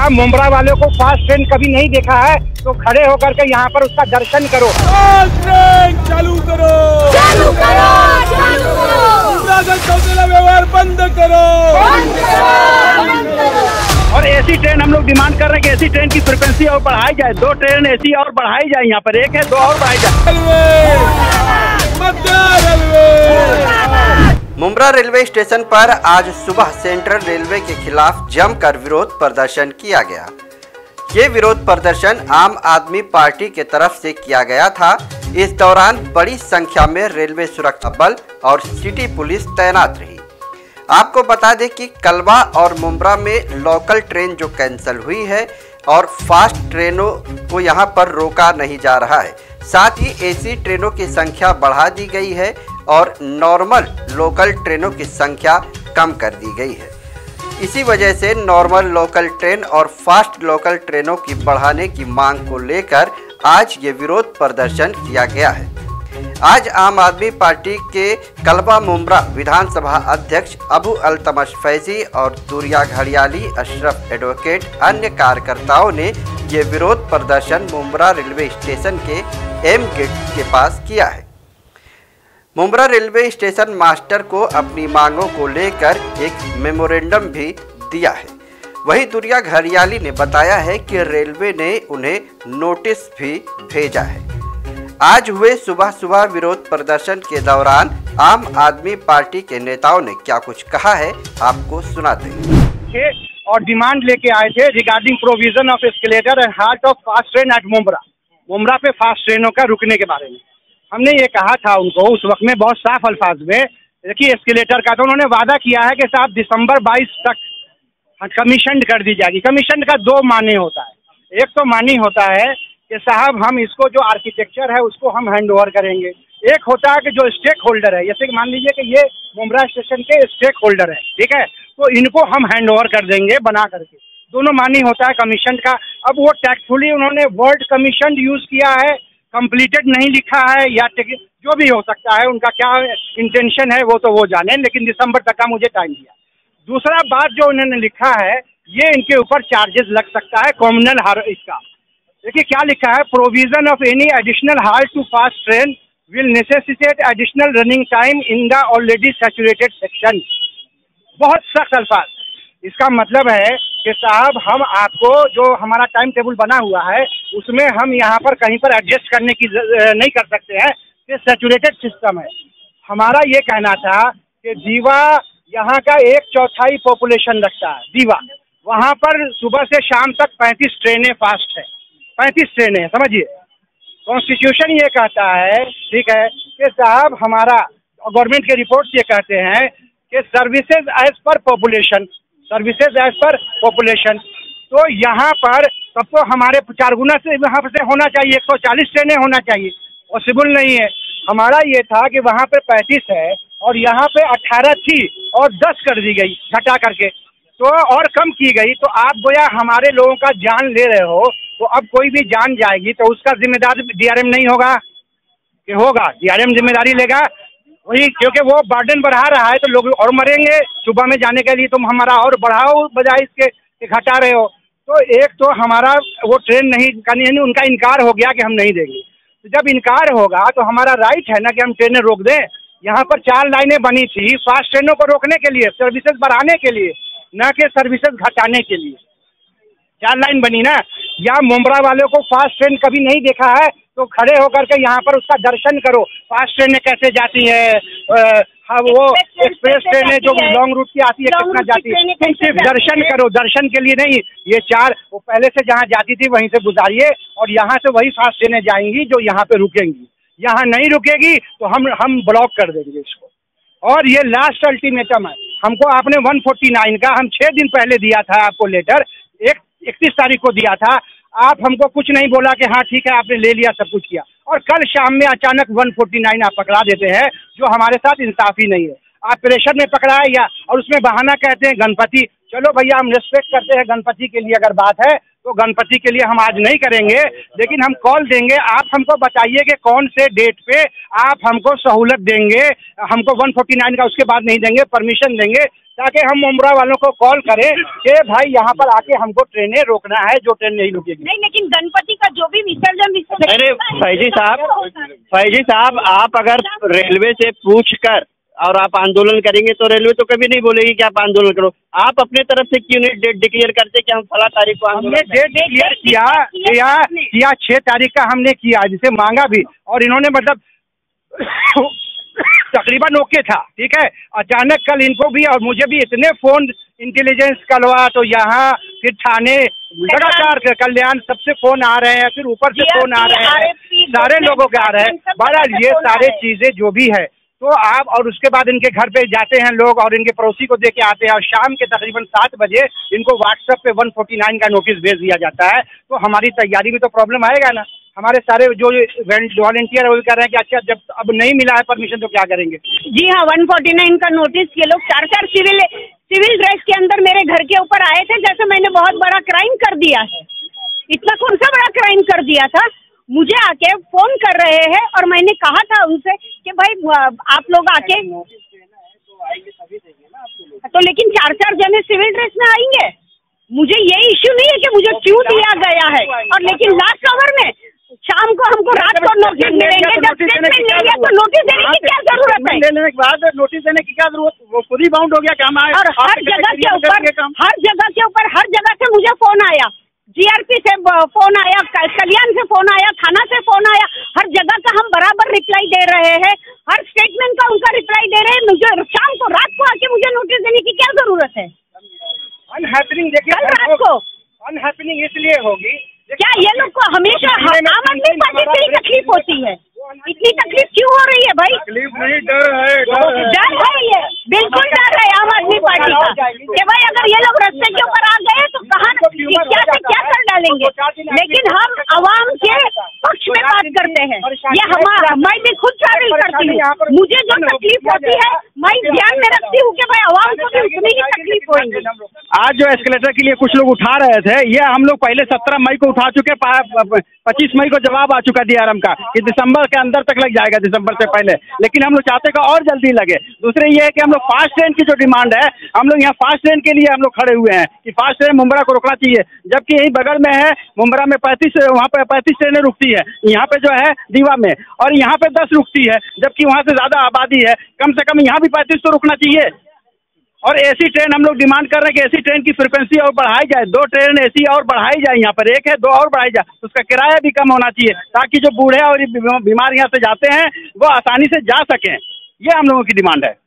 या मुंब्रा वालों को फास्ट ट्रेन कभी नहीं देखा है तो खड़े होकर के यहाँ पर उसका दर्शन करो। फास्ट ट्रेन चालू करो, चालू करो, चालू करो, व्यवहार बंद करो, बंद करो, बंद करो। और एसी ट्रेन हम लोग डिमांड कर रहे हैं कि एसी ट्रेन की फ्रिक्वेंसी और बढ़ाई जाए, 2 ट्रेन एसी और बढ़ाई जाए, यहाँ पर 1 है 2 और बढ़ाई जाए। मुंब्रा रेलवे स्टेशन पर आज सुबह सेंट्रल रेलवे के खिलाफ जमकर विरोध प्रदर्शन किया गया। ये विरोध प्रदर्शन आम आदमी पार्टी के तरफ से किया गया था। इस दौरान बड़ी संख्या में रेलवे सुरक्षा बल और सिटी पुलिस तैनात रही। आपको बता दें कि कलवा और मुंब्रा में लोकल ट्रेन जो कैंसिल हुई है और फास्ट ट्रेनों को यहां पर रोका नहीं जा रहा है। साथ ही एसी ट्रेनों की संख्या बढ़ा दी गई है और नॉर्मल लोकल ट्रेनों की संख्या कम कर दी गई है। इसी वजह से नॉर्मल लोकल ट्रेन और फास्ट लोकल ट्रेनों की बढ़ाने की मांग को लेकर आज ये विरोध प्रदर्शन किया गया है। आज आम आदमी पार्टी के कलवा मुंब्रा विधानसभा अध्यक्ष अबू अल्तमश फैजी और तुरिया घड़ियाली अशरफ एडवोकेट अन्य कार्यकर्ताओं ने ये विरोध प्रदर्शन मुंब्रा रेलवे स्टेशन के एम गेट के पास किया है। मुंब्रा रेलवे स्टेशन मास्टर को अपनी मांगों को लेकर एक मेमोरेंडम भी दिया है। वहीं तुरिया घड़ियाली ने बताया है कि रेलवे ने उन्हें नोटिस भी भेजा है। आज हुए सुबह विरोध प्रदर्शन के दौरान आम आदमी पार्टी के नेताओं ने क्या कुछ कहा है, आपको सुनाते हैं। और डिमांड लेके आए थे regarding provision of escalator and halt of fast train at Mumbra पे फास्ट ट्रेनों का रुकने के बारे में हमने ये कहा था उनको उस वक्त में बहुत साफ अल्फाज में। देखिए एस्केलेटर का तो उन्होंने वादा किया है कि साहब दिसंबर 22 तक कमीशन कर दी जाएगी। कमीशन का 2 माने होता है। एक तो मानी होता है कि साहब हम इसको जो आर्किटेक्चर है उसको हम हैंड ओवर करेंगे। एक होता है कि जो स्टेक होल्डर है, जैसे मान लीजिए कि ये मुंब्रा स्टेशन के स्टेक होल्डर है, ठीक है, तो इनको हम हैंड ओवर कर देंगे बना करके। दोनों मानी होता है कमीशन का। अब वो टैक्टफुली उन्होंने वर्ड कमीशन यूज किया है, कंप्लीटेड नहीं लिखा है, या जो भी हो सकता है उनका क्या इंटेंशन है वो तो वो जाने, लेकिन दिसंबर तक का मुझे टाइम दिया। दूसरा बात जो उन्होंने लिखा है ये इनके ऊपर चार्जेस लग सकता है कॉम्युनल हार इसका। देखिए क्या लिखा है, provision of any additional halt to fast train will necessitate additional running time in the already saturated section. बहुत सख्त अल्फाज। इसका मतलब है कि साहब हम आपको जो हमारा टाइम टेबल बना हुआ है उसमें हम यहाँ पर कहीं पर एडजस्ट करने की नहीं कर सकते हैं, ये सैचुरेटेड सिस्टम है। हमारा ये कहना था कि दीवा यहाँ का 1/4 पॉपुलेशन रखता है। दीवा वहाँ पर सुबह से शाम तक 35 ट्रेनें फास्ट है, 35 ट्रेनें, समझिए। कॉन्स्टिट्यूशन ये कहता है, ठीक है, कि साहब हमारा गवर्नमेंट के रिपोर्ट्स ये कहते हैं कि services as per population, services as per population. तो यहाँ पर तब तो हमारे 4 गुना से यहाँ से होना चाहिए, 140 ट्रेनें होना चाहिए। पॉसिबल नहीं है। हमारा ये था कि वहाँ पे 35 है और यहाँ पे 18 थी और 10 कर दी गई घटा करके, तो और कम की गई। तो आप गोया हमारे लोगों का जान ले रहे हो, तो अब कोई भी जान जाएगी तो उसका जिम्मेदार डीआरएम नहीं होगा कि होगा? डीआरएम जिम्मेदारी लेगा वही, क्योंकि वो बर्डन बढ़ा रहा है तो लोग और मरेंगे सुबह में जाने के लिए। तुम हमारा और बढ़ाओ बजाय इसके घटा रहे हो। तो एक तो हमारा वो ट्रेन नहीं करनी, उनका इनकार हो गया कि हम नहीं देंगे। तो जब इनकार होगा तो हमारा राइट है ना कि हम ट्रेनें रोक दें। यहाँ पर 4 लाइनें बनी थी फास्ट ट्रेनों को रोकने के लिए, सर्विसेज बढ़ाने के लिए, न कि सर्विसेज घटाने के लिए। 4 लाइन बनी ना। या मुंब्रा वालों को फास्ट ट्रेन कभी नहीं देखा है तो खड़े होकर के यहाँ पर उसका दर्शन करो। फास्ट ट्रेनें कैसे जाती है, वो एक्सप्रेस ट्रेनें जो लॉन्ग रूट की आती है कितना जाती है, तुम सिर्फ दर्शन करो। दर्शन के लिए नहीं, ये 4 वो पहले से जहाँ जाती थी वहीं से गुजारिए और यहाँ से वही फास्ट ट्रेनें जाएंगी जो यहाँ पे रुकेंगी। यहाँ नहीं रुकेगी तो हम ब्लॉक कर देंगे इसको। और ये लास्ट अल्टीमेटम है। हमको आपने 149 का हम 6 दिन पहले दिया था आपको लेटर, 31 तारीख को दिया था। आप हमको कुछ नहीं बोला कि हाँ ठीक है आपने ले लिया, सब कुछ किया, और कल शाम में अचानक 149 आप पकड़ा देते हैं, जो हमारे साथ इंसाफी नहीं है। आप प्रेशर में पकड़ाए या और उसमें बहाना कहते हैं गणपति। चलो भैया हम रिस्पेक्ट करते हैं गणपति के लिए, अगर बात है तो गणपति के लिए हम आज नहीं करेंगे, लेकिन हम कॉल देंगे। आप हमको बताइए कि कौन से डेट पे आप हमको सहूलत देंगे। हमको 149 का उसके बाद नहीं देंगे, परमिशन देंगे ताकि हम मुमरा वालों को कॉल करें कि भाई यहाँ पर आके हमको ट्रेनें रोकना है, जो ट्रेन नहीं रुकेगी। नहीं, लेकिन गणपति का जो भी विसर्जन अरे फैजी साहब आप अगर रेलवे से पूछ कर और आप आंदोलन करेंगे तो रेलवे तो कभी नहीं बोलेगी कि आप आंदोलन करो। आप अपने तरफ से क्यों नहीं डेट डिक्लेयर करते कि हम फला तारीख को हमने डेट डिक्लेयर किया 6 तारीख का हमने किया, जिसे मांगा भी, और इन्होंने मतलब तकरीबन ओके था, ठीक है। अचानक कल इनको भी और मुझे भी इतने फोन इंटेलिजेंस कलवा, तो यहाँ फिर थाने लगातार कल्याण सबसे फोन आ रहे हैं, फिर ऊपर से फोन आ रहे हैं, सारे लोगों के आ रहे हैं। बहरहाल ये सारे चीजें जो भी है तो आप, और उसके बाद इनके घर पे जाते हैं लोग और इनके पड़ोसी को दे के आते हैं, और शाम के तकरीबन 7 बजे इनको व्हाट्सएप पे 149 का नोटिस भेज दिया जाता है। तो हमारी तैयारी में तो प्रॉब्लम आएगा ना। हमारे सारे जो वॉलंटियर है वो कह रहे हैं कि अच्छा जब अब नहीं मिला है परमिशन तो क्या करेंगे। जी हाँ, 149 का नोटिस ये लोग 4 सिविल ड्रेस के अंदर मेरे घर के ऊपर आए थे, जैसे मैंने बहुत बड़ा क्राइम कर दिया है। इतना कौन सा बड़ा क्राइम कर दिया था? मुझे आके फोन कर रहे हैं और मैंने कहा था उनसे कि भाई आप लोग आके तो, लेकिन 4 जने सिविल ड्रेस में आएंगे। मुझे ये इश्यू नहीं है कि मुझे क्यों दिया गया है, और लेकिन लास्ट आवर में शाम को हमको रात को नोटिस मिलेंगे। जब स्टेटमेंट लेंगे तो नोटिस देने की क्या जरूरत है? लेने के बाद नोटिस देने की क्या जरूरत? वो खुद ही बाउंड हो गया कि हम आए। और हर जगह से मुझे फोन आया, जीआरपी से फोन आया, कल्याण से फोन आया, थाना से फोन आया। हर जगह का हम बराबर रिप्लाई दे रहे हैं, हर स्टेटमेंट का उनका रिप्लाई दे रहे हैं। मुझे शाम को रात को आके मुझे नोटिस देने की क्या जरूरत है? अनहैपनिंग देखिए, रात को अनहैपनिंग इसलिए होगी क्या ये लोग को हमेशा आम आदमी पार्टी से ही तकलीफ होती है? इतनी तकलीफ क्यों हो रही है भाई? तकलीफ नहीं, डर है। डर है, ये बिल्कुल डर है आम आदमी पार्टी का कि भाई अगर ये लोग रास्ते के ऊपर आ गए तो कहाँ क्या से क्या कर डालेंगे। लेकिन हम आवाम के पक्ष में बात करते हैं। ये मैं भी खुद ट्रैवल करती हूँ, मुझे जो तकलीफ होती है मैं ध्यान में रखती हूँ कि भाई आवाम को भी उतनी ही तकलीफ होगी। आज जो एस्केलेटर के लिए कुछ लोग उठा रहे थे, ये हम लोग पहले 17 मई को उठा चुके, 25 मई को जवाब आ चुका DRM का कि दिसंबर के अंदर तक लग जाएगा, दिसंबर से पहले। लेकिन हम लोग चाहते कि और जल्दी लगे। दूसरे ये है कि हम लोग फास्ट ट्रेन की जो डिमांड है, हम लोग यहाँ फास्ट ट्रेन के लिए हम लोग खड़े हुए हैं कि फास्ट ट्रेन मुंब्रा को रोकना चाहिए। जबकि यही बगल में है मुंब्रा में 35, वहाँ पे 35 ट्रेनें रुकती है, यहाँ पे जो है दीवा में, और यहाँ पे 10 रुकती है, जबकि वहाँ से ज्यादा आबादी है। कम से कम यहाँ भी 35 तो रुकना चाहिए। और एसी ट्रेन हम लोग डिमांड कर रहे हैं कि एसी ट्रेन की फ्रिक्वेंसी और बढ़ाई जाए, 2 ट्रेन एसी और बढ़ाई जाए। यहाँ पर 1 है, 2 और बढ़ाई जाए, उसका किराया भी कम होना चाहिए ताकि जो बूढ़े और बीमार यहाँ से जाते हैं वो आसानी से जा सकें। ये हम लोगों की डिमांड है।